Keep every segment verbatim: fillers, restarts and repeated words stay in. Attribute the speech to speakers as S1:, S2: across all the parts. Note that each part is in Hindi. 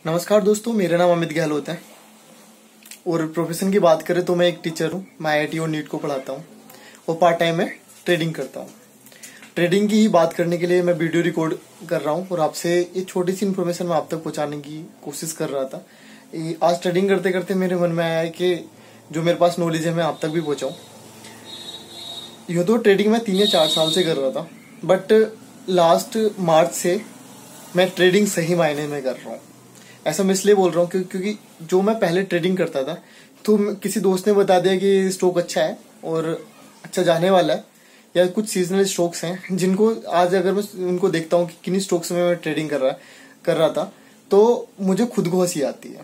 S1: नमस्कार दोस्तों, मेरा नाम अमित गहलोत है और प्रोफेशन की बात करें तो मैं एक टीचर हूँ। मैं आई आई टी और नीट को पढ़ाता हूँ और पार्ट टाइम में ट्रेडिंग करता हूँ। ट्रेडिंग की ही बात करने के लिए मैं वीडियो रिकॉर्ड कर रहा हूँ और आपसे ये छोटी सी इन्फॉर्मेशन मैं आप तक पहुँचाने की कोशिश कर रहा था। आज ट्रेडिंग करते करते मेरे मन में आया है कि जो मेरे पास नॉलेज है मैं आप तक भी पहुँचाऊँ। यूँ तो ट्रेडिंग मैं तीन या चार साल से कर रहा था, बट लास्ट मार्च से मैं ट्रेडिंग सही मायने में कर रहा हूँ। ऐसा मैं इसलिए बोल रहा हूँ क्योंकि जो मैं पहले ट्रेडिंग करता था तो किसी दोस्त ने बता दिया कि स्टॉक अच्छा है और अच्छा जाने वाला है, या कुछ सीजनल स्टॉक्स हैं जिनको आज अगर मैं उनको देखता हूँ कि किन स्टॉक्स में मैं ट्रेडिंग कर रहा कर रहा था तो मुझे खुद को हंसी आती है।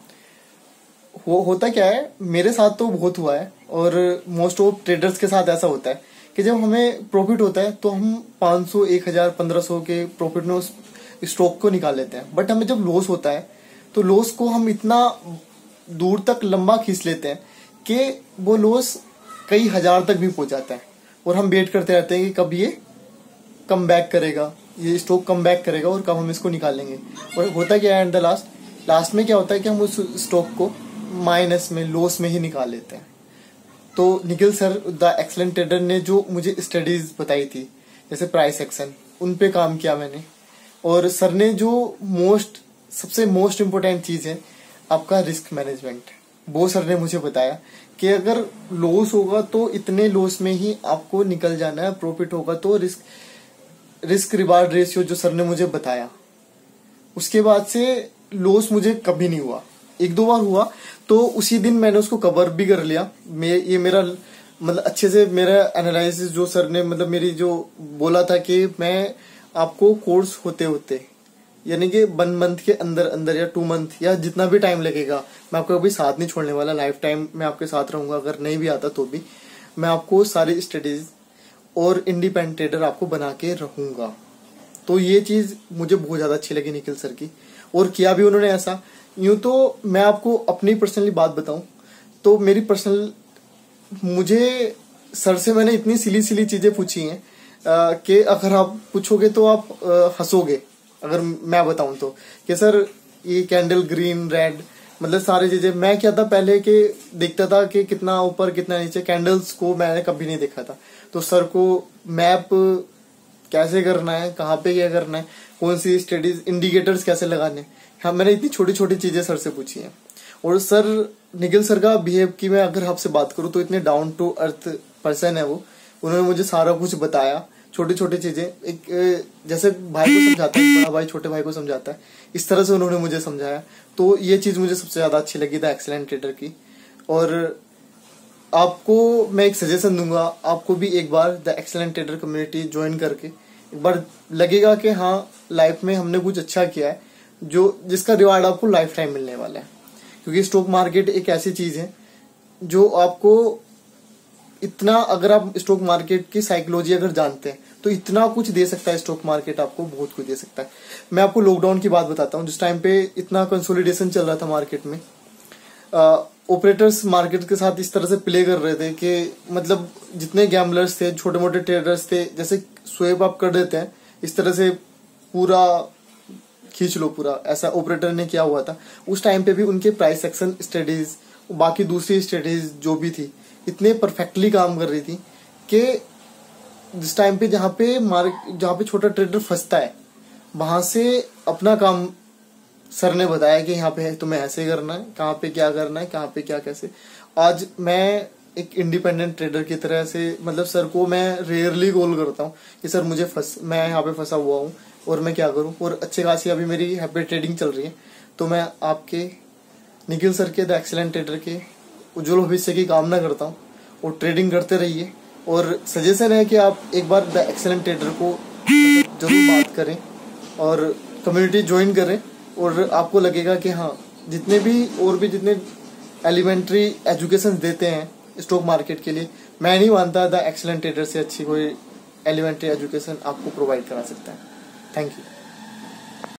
S1: वो होता क्या है, मेरे साथ तो बहुत हुआ है और मोस्ट ऑफ ट्रेडर्स के साथ ऐसा होता है कि जब हमें प्रॉफिट होता है तो हम पाँच सौ, एक हजार, पंद्रह सौ के प्रॉफिट में उस स्टॉक को निकाल लेते हैं। बट हमें जब लॉस होता है तो लॉस को हम इतना दूर तक लंबा खींच लेते हैं कि वो लॉस कई हजार तक भी पहुंच जाता है और हम वेट करते रहते हैं कि कब ये कम बैक करेगा, ये स्टॉक कम बैक करेगा और कब हम इसको निकालेंगे। और होता क्या है, एंड द लास्ट लास्ट में क्या होता है कि हम उस स्टॉक को माइनस में, लॉस में ही निकाल लेते हैं। तो Nikhil sir the Excellent Trader ने जो मुझे स्टडीज बताई थी, जैसे प्राइस एक्शन, उन पे काम किया मैंने। और सर ने जो मोस्ट सबसे मोस्ट इम्पोर्टेंट चीज है आपका रिस्क मैनेजमेंट, वो सर ने मुझे बताया कि अगर लॉस होगा तो इतने लॉस में ही आपको निकल जाना है, प्रॉफिट होगा तो रिस्क रिस्क रिवार्ड रेशियो जो सर ने मुझे बताया, उसके बाद से लॉस मुझे कभी नहीं हुआ। एक दो बार हुआ तो उसी दिन मैंने उसको कवर भी कर लिया। मैं ये मेरा मतलब अच्छे से मेरा एनालिसिस जो सर ने मतलब मेरी जो बोला था कि मैं आपको कोर्स होते होते यानी कि वन मंथ के अंदर अंदर या टू मंथ या जितना भी टाइम लगेगा, मैं आपको कभी साथ नहीं छोड़ने वाला, लाइफ टाइम मैं आपके साथ रहूंगा। अगर नहीं भी आता तो भी मैं आपको सारी स्टडीज और इंडिपेंडेंट ट्रेडर आपको बना के रहूंगा। तो ये चीज मुझे बहुत ज्यादा अच्छी लगी निखिल सर की, और किया भी उन्होंने ऐसा। यूं तो मैं आपको अपनी पर्सनली बात बताऊं तो मेरी पर्सनल मुझे सर से मैंने इतनी सिली सिली चीजें पूछी हैं कि अगर आप पूछोगे तो आप हंसोगे। अगर मैं बताऊं तो कि सर ये कैंडल ग्रीन रेड मतलब सारी चीजें, मैं क्या था पहले के देखता था कि कितना ऊपर कितना नीचे, कैंडल्स को मैंने कभी नहीं देखा था। तो सर को मैप कैसे करना है, कहाँ पे क्या करना है, कौन सी स्टडीज, इंडिकेटर्स कैसे लगाने, हाँ मैंने इतनी छोटी छोटी चीजें सर से पूछी हैं। और सर निखिल सर का बिहेव की मैं अगर आपसे बात करूं तो इतने डाउन टू अर्थ पर्सन है वो। उन्होंने मुझे सारा कुछ बताया, छोटी छोटी चीजें, एक जैसे भाई को समझाता है, बड़ा भाई छोटे भाई को समझाता है, इस तरह से उन्होंने मुझे समझाया। तो ये चीज मुझे सबसे ज्यादा अच्छी लगी था एक्सीलेंट ट्रेडर की। और आपको मैं एक सजेशन दूंगा, आपको भी एक बार the Excellent Trader community join करके एक बार लगेगा कि हाँ लाइफ में हमने कुछ अच्छा किया है, जो जिसका रिवार्ड आपको लाइफ टाइम मिलने वाला है। क्योंकि स्टॉक मार्केट एक ऐसी चीज है जो आपको इतना, अगर आप स्टॉक मार्केट की साइकोलॉजी अगर जानते हैं तो इतना कुछ दे सकता है स्टॉक मार्केट, आपको बहुत कुछ दे सकता है। मैं आपको लॉकडाउन की बात बताता हूँ, जिस टाइम पे इतना कंसोलिडेशन चल रहा था मार्केट में, ऑपरेटर्स मार्केट के साथ इस तरह से प्ले कर रहे थे कि मतलब जितने गैम्बलर्स थे, छोटे मोटे ट्रेडर्स थे, जैसे स्वेप आप कर देते हैं इस तरह से पूरा खींच लो पूरा, ऐसा ऑपरेटर ने किया हुआ था। उस टाइम पे भी उनके प्राइस एक्शन स्टडीज, बाकी दूसरी स्टडीज जो भी थी, इतने परफेक्टली काम कर रही थी कि जिस टाइम पे जहाँ पे मार्क जहाँ पे छोटा ट्रेडर फंसता है वहां से अपना काम सर ने बताया कि यहाँ पे तुम्हें ऐसे करना है, कहाँ पे क्या करना है, कहाँ पे क्या कैसे। आज मैं एक इंडिपेंडेंट ट्रेडर की तरह से मतलब सर को मैं रेयरली कॉल करता हूँ कि सर मुझे फंस मैं यहाँ पे फंसा हुआ हूँ और मैं क्या करूँ। और अच्छे खासी अभी मेरी हैप्पी ट्रेडिंग चल रही है। तो मैं आपके निखिल सर के द एक्सीलेंट ट्रेडर के उज्जवल भविष्य की कामना करता हूँ और ट्रेडिंग करते रहिए। और सजेशन है कि आप एक बार द एक्सीलेंट ट्रेडर को जरूर बात करें और कम्युनिटी ज्वाइन करें, और आपको लगेगा कि हाँ जितने भी और भी जितने एलिमेंट्री एजुकेशन देते हैं स्टॉक मार्केट के लिए, मैं नहीं मानता द एक्सीलेंट ट्रेडर से अच्छी कोई एलिमेंट्री एजुकेशन आपको प्रोवाइड करा सकता है। Thank you.